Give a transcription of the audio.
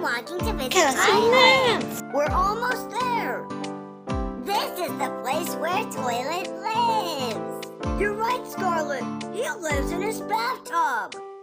wanting to visit Castanets. Tyler. We're almost there. This is the place where Toilet lives. You're right, Scarlet. He lives in his bathtub.